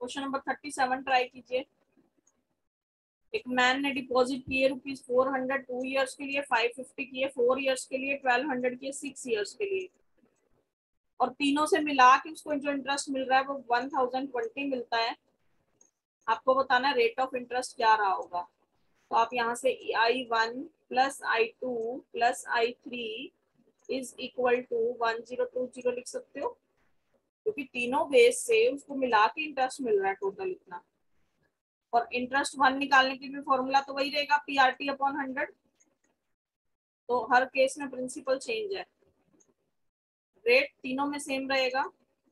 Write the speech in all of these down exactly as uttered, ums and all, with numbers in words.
Question number thirty seven try कीजिए। एक man ने डिपॉजिट किए rupees four hundred two years के लिए, फाइव फिफ्टी किए फोर ईयर्स के लिए, ट्वेल्व हंड्रेड किए सिक्स ईयर्स के लिए, और तीनों से मिला के उसको जो इंटरेस्ट मिल रहा है वो वन थाउजेंड ट्वेंटी मिलता है। आपको बताना है रेट ऑफ इंटरेस्ट क्या रहा होगा। तो आप यहाँ से I one plus I two plus I three is equal to one zero two zero लिख सकते हो, क्योंकि तीनों बेस से उसको मिला के इंटरेस्ट मिल रहा है टोटल इतना। और इंटरेस्ट वन निकालने के लिए फॉर्मूला तो वही रहेगा, P R T upon hundred. तो हर केस में प्रिंसिपल चेंज है, रेट तीनों में सेम रहेगा।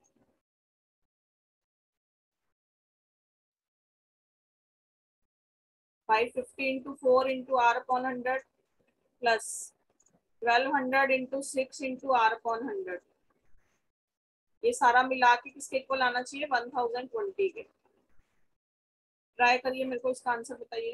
Five fifty into four into R upon hundred plus twelve hundred into six into R upon hundred, ये सारा मिला के किसके इक्वल आना चाहिए, वन थाउजेंड ट्वेंटी के। ट्राई करिए, मेरे को इसका आंसर बताइए।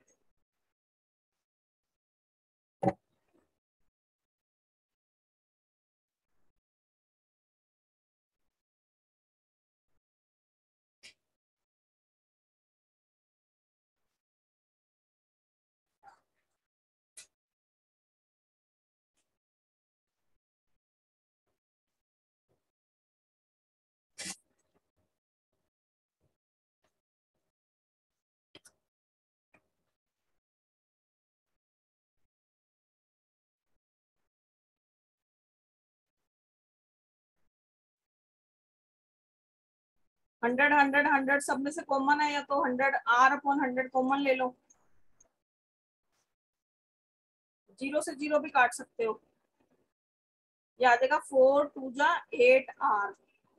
हंड्रेड हंड्रेड हंड्रेड सब में से कॉमन है, या तो hundred R upon hundred common ले लो, जीरो से जीरो भी काट सकते हो। ये आ जाएगा फोर टू जा एट आर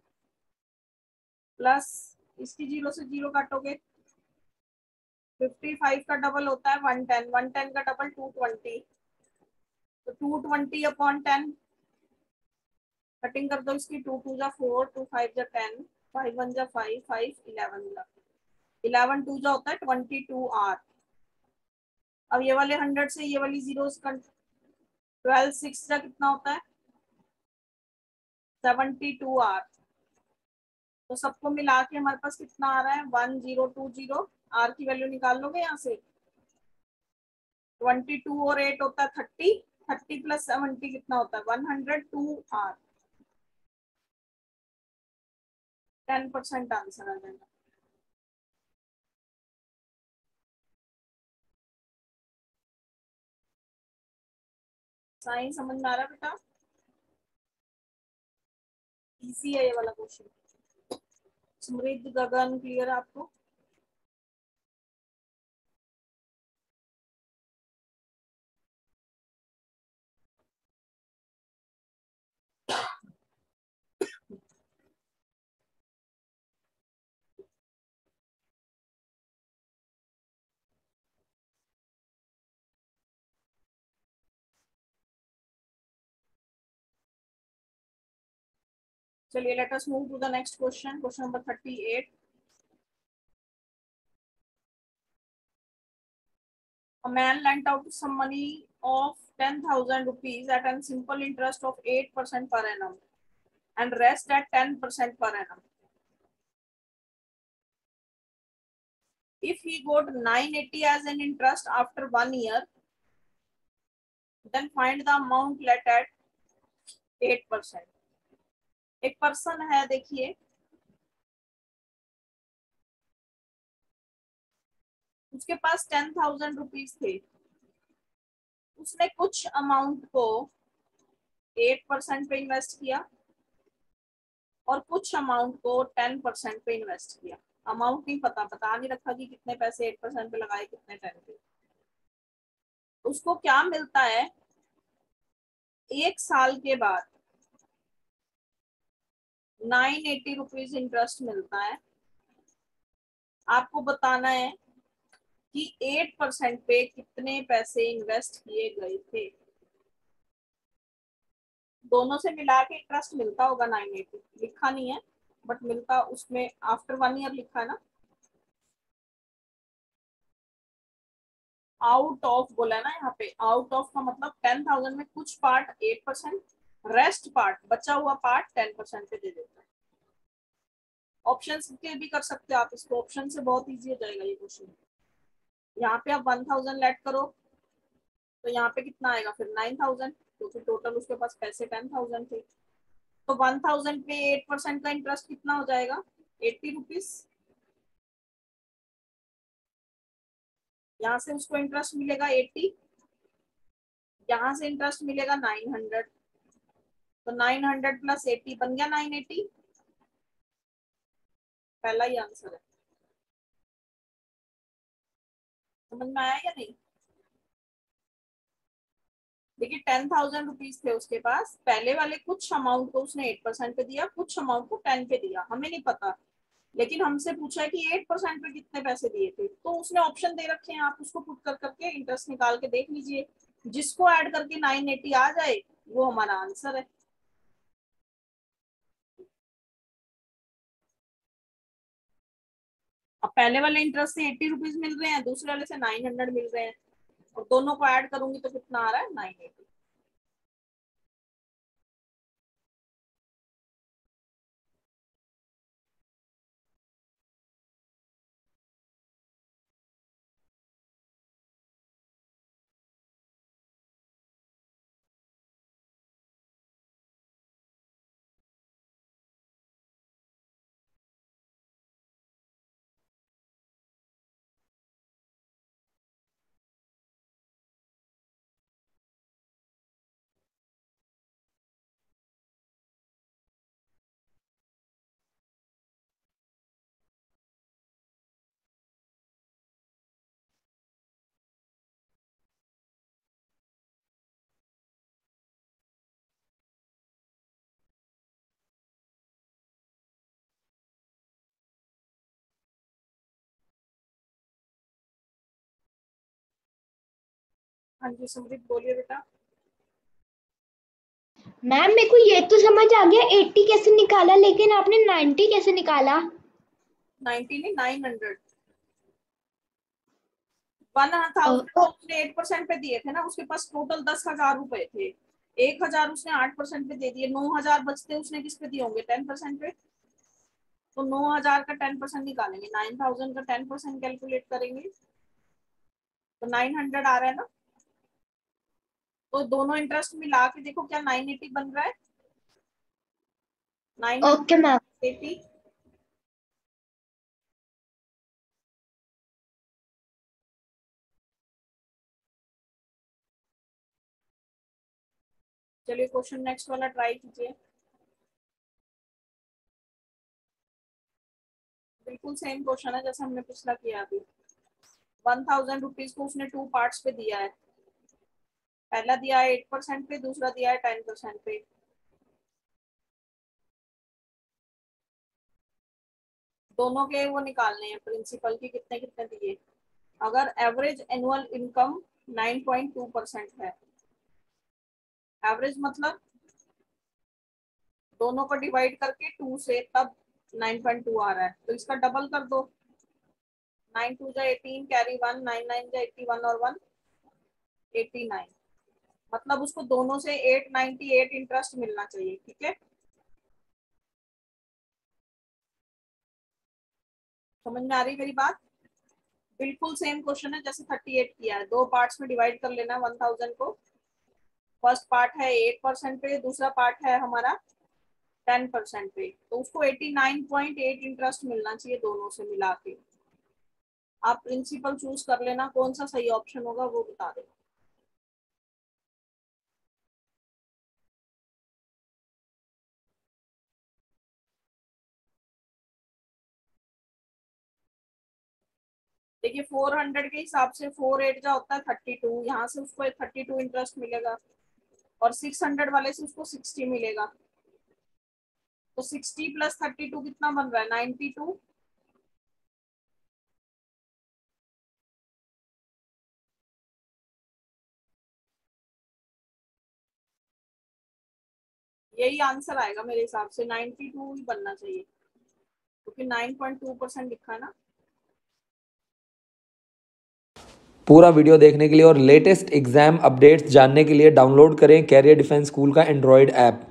प्लस इसकी जीरो से जीरो काटोगे, फिफ्टी फाइव का डबल होता है वन टेन, वन टेन का डबल टू ट्वेंटी, तो two twenty upon ten cutting कर दो इसकी, टू टू जा फोर, टू फाइव जा टेन, फाइव वन जा फाइव, फाइव इलेवन जा इलेवन, टू जा होता है ट्वेंटी टू आर। अब ये वाले हंड्रेड से ये वाली जीरो, ट्वेल्व सिक्स जा कितना होता है, सेवेंटी टू आर। तो सबको मिला के हमारे पास कितना आ रहा है, one zero two zero. R की वैल्यू निकाल लोगे यहाँ से, ट्वेंटी टू और एट होता है थर्टी, थर्टी प्लस सेवेंटी कितना होता है, one hundred two R. Ten percent answer आ जाएगा। साइन समझ में आ रहा है बेटा, इजी है ये वाला क्वेश्चन। समृद्ध गगन क्लियर है आपको? चलिए let us move to the next question, question number thirty eight. A man lent out some money of ten thousand rupees at a simple interest of eight percent per annum and rest at ten percent per annum. If he got nine eighty as an interest after one year, then find the amount let at eight percent. एक person है, देखिए उसके पास ten thousand rupees थे, उसने कुछ amount को eight percent पे invest किया और कुछ अमाउंट को टेन परसेंट पे इन्वेस्ट किया। अमाउंट नहीं पता, बता नहीं रखा कि कितने पैसे एट परसेंट पे लगाए कितने टेन पे। उसको क्या मिलता है, एक साल के बाद नाइन एटी रुपीज इंटरेस्ट मिलता है। आपको बताना है कि एट परसेंट पे कितने पैसे इन्वेस्ट किए गए थे। दोनों से मिला के इंटरेस्ट मिलता होगा नाइन एटी, लिखा नहीं है बट मिलता उसमें आफ्टर वन ईयर लिखा है ना। आउट ऑफ बोला है ना यहाँ पे, आउट ऑफ का मतलब टेन थाउजेंड में कुछ part eight percent, rest part बचा हुआ पार्ट टेन परसेंट पे दे देता है। ऑप्शन के भी कर सकते हो आप इसको, ऑप्शन से बहुत इजी हो जाएगा ये क्वेश्चन। यहाँ पे आप वन थाउजेंड लेट करो तो यहाँ पे कितना आएगा फिर नाइन थाउजेंड, क्योंकि टोटल उसके पास पैसे टेन थाउजेंड थे। तो वन थाउजेंड पे एट परसेंट का इंटरेस्ट कितना हो जाएगा, एट्टी रुपीज। यहाँ से उसको इंटरेस्ट मिलेगा एट्टी, यहाँ से इंटरेस्ट मिलेगा नाइन हंड्रेड, तो नाइन हंड्रेड प्लस एट्टी बन गया नाइन एटी। पहला ही आंसर है। समझ में आया या नहीं? देखिए टेन थाउजेंड रुपीज थे उसके पास, पहले वाले कुछ अमाउंट को उसने एट परसेंट पे दिया, कुछ अमाउंट को टेन पे दिया, हमें नहीं पता, लेकिन हमसे पूछा है कि एट परसेंट पे कितने पैसे दिए थे, तो उसने ऑप्शन दे रखे हैं, आप उसको पुट कर करके इंटरेस्ट निकाल के देख लीजिए, जिसको ऐड करके नाइन एटी आ जाए वो हमारा आंसर है। अब पहले वाले इंटरेस्ट से एट्टी रुपीज मिल रहे हैं, दूसरे वाले से नाइन हंड्रेड मिल रहे हैं, और दोनों को ऐड करूंगी तो कितना आ रहा है, नाइन एटी। हाँ जी समृद्ध बोलिए बेटा। मैम मेरे को ये तो समझ आ गया एट्टी कैसे निकाला, लेकिन आपने नाइन्टी कैसे निकाला? नाइनटी नहीं, नाइन हंड्रेड। वन थाउजेंड ओ, तो उसने एट परसेंट पे दिए थे ना, उसके पास टोटल दस हजार रुपए थे, एक हजार उसने आठ परसेंट पे दे दिए, नौ हजार बचते उसने किस पे दिए होंगे, टेन परसेंट पे। तो नौ हजार का टेन परसेंट निकालेंगे, नाइन थाउजेंड का टेन परसेंट कैलकुलेट करेंगे तो नाइन हंड्रेड आ रहा है ना। तो दोनों इंटरेस्ट मिला के देखो क्या नाइन एटी बन रहा है, nine okay ma'am. Hundred eighty. चलिए क्वेश्चन नेक्स्ट वाला ट्राई कीजिए। बिल्कुल सेम क्वेश्चन है जैसे हमने पिछला किया अभी। वन थाउजेंड रुपीज को उसने टू पार्ट्स पे दिया है, पहला दिया है एट परसेंट पे, दूसरा दिया है टेन परसेंट पे। दोनों के वो निकालने हैं प्रिंसिपल की कितने कितने दिए। अगर average annual income nine point two percent है, एवरेज मतलब दोनों को डिवाइड करके टू से तब नाइन पॉइंट टू आ रहा है, तो इसका डबल कर दो, नाइन टू जा eighteen, carry one, nine nine जा एट्टी वन और वन एट्टी नाइन, मतलब उसको दोनों से एट नाइन्टी एट इंटरेस्ट मिलना चाहिए, ठीक है। समझ में आ रही मेरी बात? बिल्कुल सेम क्वेश्चन है जैसे थर्टी एट किया है, दो पार्ट्स में डिवाइड कर लेना वन थाउजेंड को। फर्स्ट पार्ट है एट परसेंट पे, दूसरा पार्ट है हमारा टेन परसेंट पे, तो उसको eighty nine point eight interest मिलना चाहिए दोनों से मिला के। आप प्रिंसिपल चूज कर लेना, कौन सा सही ऑप्शन होगा वो बता देना। देखिए फोर हंड्रेड के हिसाब से फोर एट जा होता है थर्टी टू, यहाँ से उसको थर्टी टू इंटरेस्ट मिलेगा, और सिक्स हंड्रेड वाले से उसको सिक्सटी मिलेगा, तो सिक्सटी प्लस थर्टी टू कितना बन रहा है, नाइन्टी टू। यही आंसर आएगा मेरे हिसाब से, नाइन्टी टू ही बनना चाहिए, क्योंकि नाइन पॉइंट टू परसेंट लिखा है ना। पूरा वीडियो देखने के लिए और लेटेस्ट एग्जाम अपडेट्स जानने के लिए डाउनलोड करें कैरियर डिफेंस स्कूल का एंड्रॉयड ऐप।